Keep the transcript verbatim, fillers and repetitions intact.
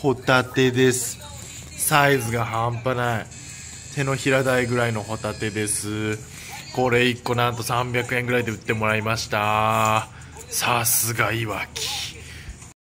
ホタテです。サイズが半端ない。手のひら大ぐらいのホタテです。これいっこなんとさんびゃくえんぐらいで売ってもらいました。さすがいわき。